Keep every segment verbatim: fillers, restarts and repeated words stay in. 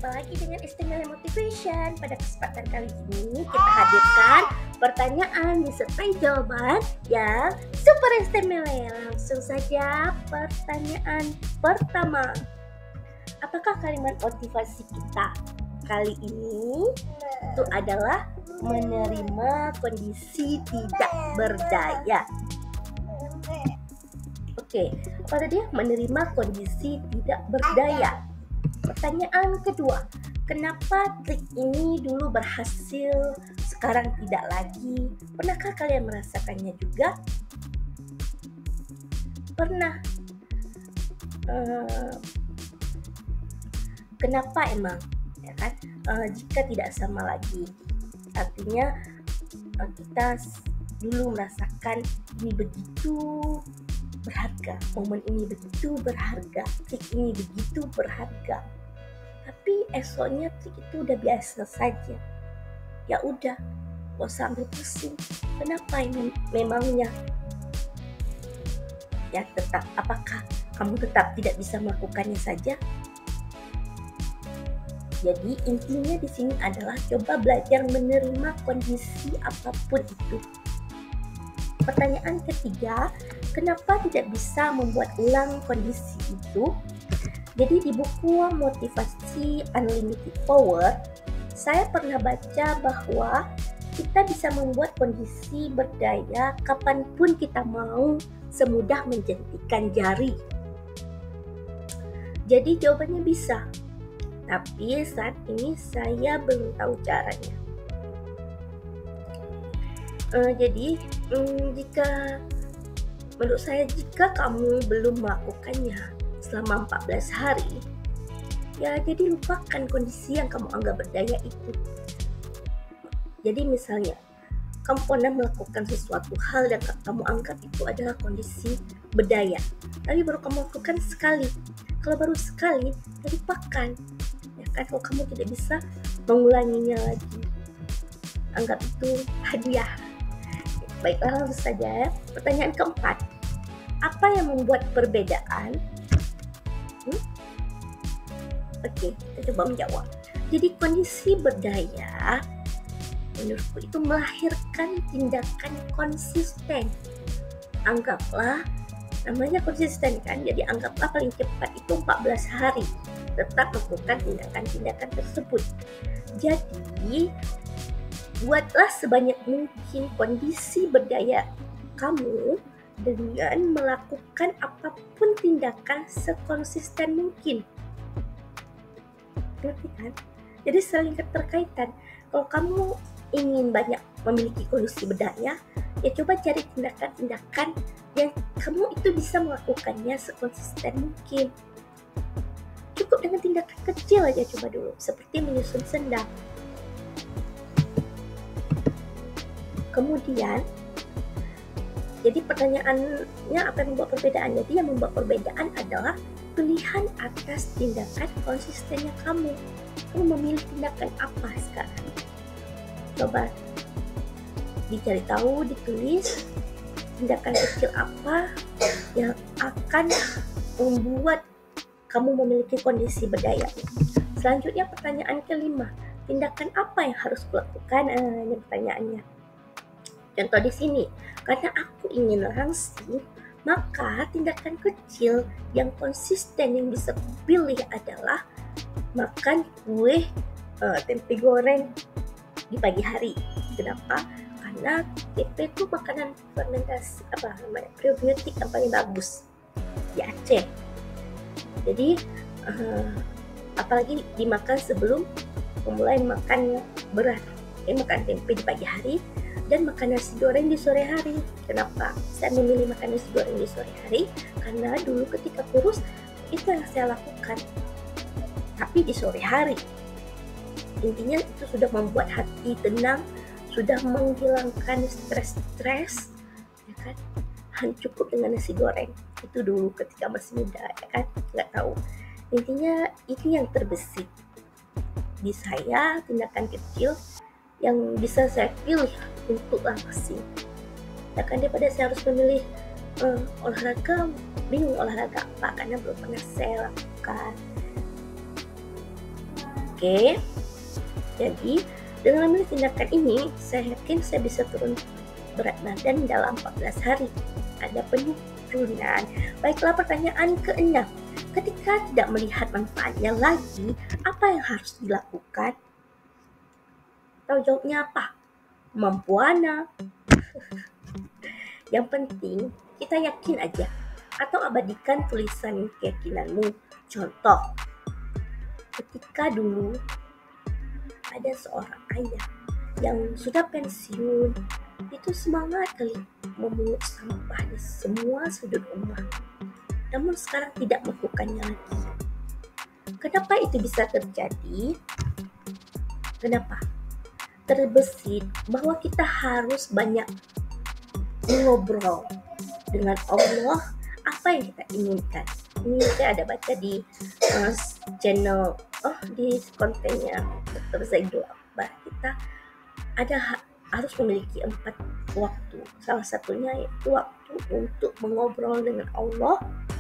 Jumpa lagi dengan Istimewa Motivation. Pada kesempatan kali ini kita hadirkan pertanyaan disertai jawaban yang super istimewa. Langsung saja pertanyaan pertama. Apakah kalimat motivasi kita kali ini itu adalah menerima kondisi tidak berdaya? Oke, apa tadi? Menerima kondisi tidak berdaya. Pertanyaan kedua, kenapa trik ini dulu berhasil, sekarang tidak lagi? Pernahkah kalian merasakannya juga? Pernah. Uh, kenapa emang? Ya kan? Uh, jika tidak sama lagi, artinya uh, kita dulu merasakan ini begitu berharga, momen ini begitu berharga, trik ini begitu berharga, tapi esoknya trik itu udah biasa saja. Ya udah, gak usah ambil pusing. Kenapa ini memangnya? Ya tetap, apakah kamu tetap tidak bisa melakukannya saja? Jadi intinya di sini adalah coba belajar menerima kondisi apapun itu. Pertanyaan ketiga, kenapa tidak bisa membuat ulang kondisi itu? Jadi di buku Motivasi Unlimited Power, saya pernah baca bahwa kita bisa membuat kondisi berdaya kapanpun kita mau, semudah menjentikan jari. Jadi jawabannya bisa, tapi saat ini saya belum tahu caranya. Uh, jadi um, jika menurut saya jika kamu belum melakukannya selama empat belas hari, ya jadi lupakan kondisi yang kamu anggap berdaya itu. Jadi misalnya kamu pernah melakukan sesuatu hal yang kamu anggap itu adalah kondisi berdaya, tapi baru kamu lakukan sekali. Kalau baru sekali, ya lupakan. Ya kan, kalau kamu tidak bisa mengulanginya lagi, anggap itu hadiah. Baiklah, langsung saja. Pertanyaan keempat, apa yang membuat perbedaan? Hmm? Oke, kita coba menjawab. Jadi kondisi berdaya, menurutku itu melahirkan tindakan konsisten. Anggaplah, namanya konsisten kan, jadi anggaplah paling cepat itu empat belas hari tetap melakukan tindakan-tindakan tersebut. Jadi buatlah sebanyak mungkin kondisi berdaya kamu dengan melakukan apapun tindakan sekonsisten mungkin. Ngerti kan? Jadi saling keterkaitan. Kalau kamu ingin banyak memiliki kondisi berdaya, ya coba cari tindakan-tindakan yang kamu itu bisa melakukannya sekonsisten mungkin. Cukup dengan tindakan kecil aja coba dulu, seperti menyusun sendal. Kemudian, jadi pertanyaannya apa yang membuat perbedaan? Jadi yang membuat perbedaan adalah pilihan atas tindakan konsistennya kamu. Kamu memilih tindakan apa sekarang? Coba dicari tahu, ditulis tindakan kecil apa yang akan membuat kamu memiliki kondisi berdaya. Selanjutnya pertanyaan kelima, tindakan apa yang harus kulakukan? Ah, ini pertanyaannya. Contoh di sini, karena aku ingin langsing, maka tindakan kecil yang konsisten yang bisa kupilih adalah makan kue uh, tempe goreng di pagi hari. Kenapa? Karena tempe itu makanan fermentasi apa namanya probiotik yang paling bagus di Aceh. Jadi uh, apalagi dimakan sebelum memulai makan berat. Eh, makan tempe di pagi hari dan makan nasi goreng di sore hari. Kenapa saya memilih makan nasi goreng di sore hari? Karena dulu ketika kurus itu yang saya lakukan, tapi di sore hari. Intinya itu sudah membuat hati tenang, sudah menghilangkan stres-stres, ya kan? Hanya cukup dengan nasi goreng. Itu dulu ketika masih muda, ya kan? Nggak tahu. Intinya ini yang terbesit di saya, tindakan kecil yang bisa saya pilih untuk langsing. Ya kan, daripada saya harus memilih uh, olahraga, bingung olahraga apa karena belum pernah saya lakukan. Oke, jadi dengan memilih tindakan ini, saya yakin saya bisa turun berat badan dalam empat belas hari. Ada penurunan. Baiklah, pertanyaan keenam. Ketika tidak melihat manfaatnya lagi, apa yang harus dilakukan? Tahu jawabnya apa? Mampu Ana. Yang penting, kita yakin aja. Atau abadikan tulisan keyakinanmu. Contoh, ketika dulu ada seorang ayah yang sudah pensiun, itu semangat kali memungut sampah di semua sudut rumah. Namun sekarang tidak melakukannya lagi. Kenapa itu bisa terjadi? Kenapa? Terbesit bahwa kita harus banyak ngobrol dengan Allah apa yang kita inginkan. Ini saya ada baca di uh, channel, oh di kontennya dokter Zaidul Akbar. Kita ada ha- harus memiliki empat waktu. Salah satunya yaitu waktu untuk mengobrol dengan Allah.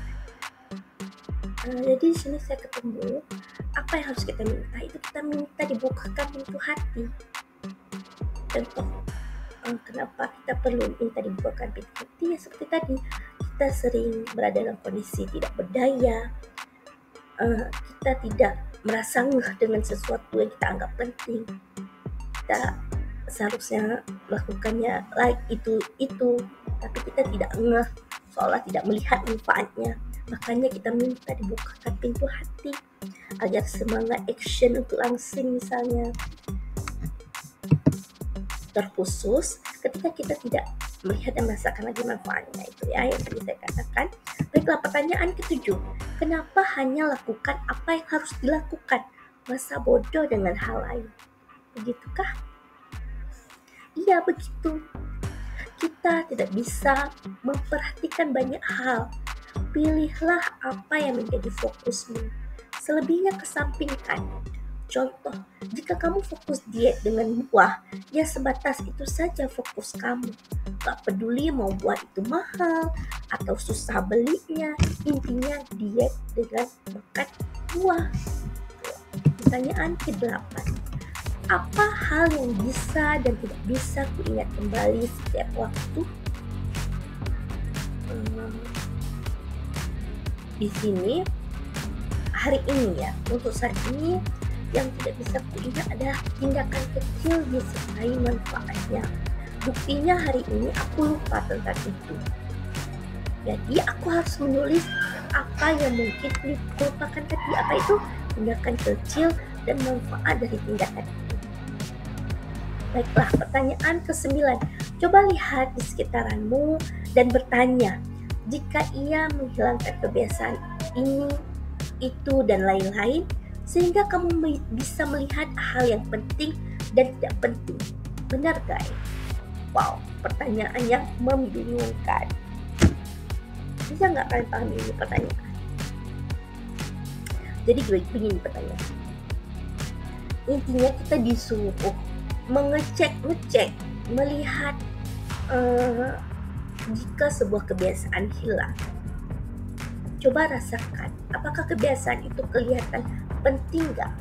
Uh, jadi di sini saya ketemu apa yang harus kita minta. Itu kita minta dibukakan pintu hati. Contoh, uh, kenapa kita perlu minta dibukakan pintu hati? Ya seperti tadi, kita sering berada dalam kondisi tidak berdaya. Uh, kita tidak merasa ngeh dengan sesuatu yang kita anggap penting. Kita seharusnya melakukannya like itu itu, tapi kita tidak ngeh, seolah tidak melihat manfaatnya. Makanya kita minta dibukakan pintu hati agar semangat action untuk langsing misalnya. Terkhusus ketika kita tidak melihat dan merasakan lagi manfaatnya, itu ya yang tadi saya katakan. Baiklah, pertanyaan ketujuh. Kenapa hanya lakukan apa yang harus dilakukan? Masa bodoh dengan hal lain? Begitukah? Iya, begitu. Kita tidak bisa memperhatikan banyak hal. Pilihlah apa yang menjadi fokusmu. Selebihnya kesampingkan. Contoh, jika kamu fokus diet dengan buah, ya sebatas itu saja fokus kamu. Gak peduli mau buah itu mahal atau susah belinya, intinya diet dengan makan buah. Pertanyaan kedelapan. Apa hal yang bisa dan tidak bisa kuingat kembali setiap waktu? Hmm, di sini hari ini ya, untuk saat ini yang tidak bisa kuingat adalah tindakan kecil disertai manfaatnya. Buktinya hari ini aku lupa tentang itu. Jadi aku harus menulis apa yang mungkin dilupakan tadi. Apa itu? Tindakan kecil dan manfaat dari tindakan itu. Baiklah, pertanyaan kesembilan. Coba lihat di sekitaranmu dan bertanya, jika ia menghilangkan kebiasaan ini, itu, dan lain-lain, sehingga kamu bisa melihat hal yang penting dan tidak penting. Benar guys? Wow, pertanyaan yang membingungkan. Bisa nggak kalian pahami ini pertanyaan? Jadi gue begini pertanyaan. Intinya kita disuruh mengecek-ngecek, melihat uh, jika sebuah kebiasaan hilang. Coba rasakan, apakah kebiasaan itu kelihatan penting nggak?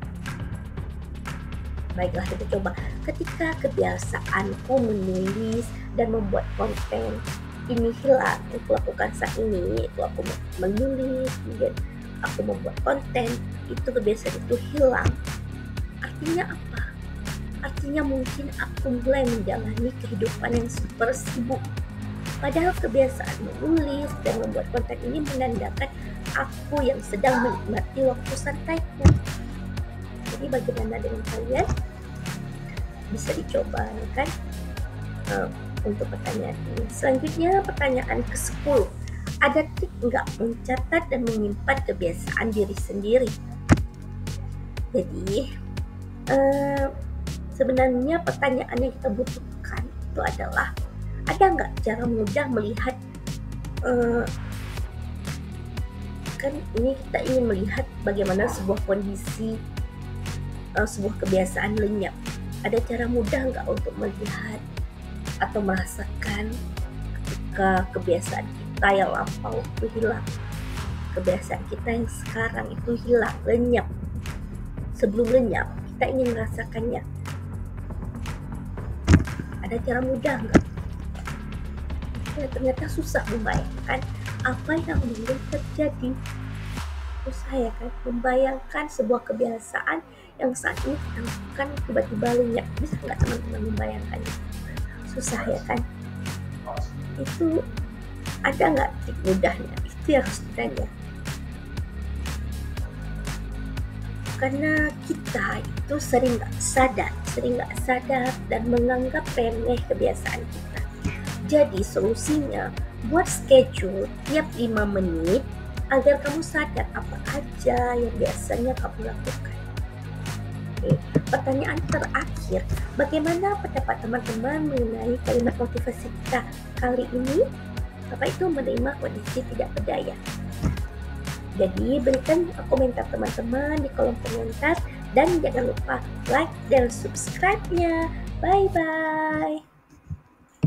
Baiklah, kita coba. Ketika kebiasaanku menulis dan membuat konten ini hilang, aku lakukan saat ini, itu aku menulis, kemudian aku membuat konten, itu kebiasaan itu hilang. Artinya apa? Artinya mungkin aku mulai menjalani kehidupan yang super sibuk. Padahal kebiasaan menulis dan membuat konten ini menandakan aku yang sedang menikmati waktu santaiku. Jadi bagaimana dengan kalian? Bisa dicoba kan uh, untuk pertanyaan ini. Selanjutnya pertanyaan kesepuluh. Ada trik nggak mencatat dan menyimpan kebiasaan diri sendiri? Jadi uh, sebenarnya pertanyaan yang kita butuhkan itu adalah, ada nggak cara mudah melihat, uh, kan ini kita ingin melihat bagaimana sebuah kondisi, uh, sebuah kebiasaan lenyap. Ada cara mudah nggak untuk melihat atau merasakan ketika kebiasaan kita yang lampau itu hilang, kebiasaan kita yang sekarang itu hilang, lenyap? sebelum lenyap, kita ingin merasakannya. Ada cara mudah nggak? Ya, ternyata susah membayangkan apa yang belum terjadi. Susah ya kan, membayangkan sebuah kebiasaan yang saat ini kita lakukan tiba-tiba lenyap. Bisa nggak teman-teman membayangkannya? Susah ya kan? Itu ada nggak trik mudahnya? Itu yang harus ditanya. Karena kita itu sering nggak sadar, sering nggak sadar dan menganggap remeh kebiasaan kita. Jadi solusinya, buat schedule tiap lima menit agar kamu sadar apa aja yang biasanya kamu lakukan. Oke, pertanyaan terakhir, bagaimana pendapat teman-teman mengenai kalimat motivasi kita kali ini? Apa itu menerima kondisi tidak berdaya? Jadi berikan komentar teman-teman di kolom komentar dan jangan lupa like dan subscribe-nya. Bye-bye.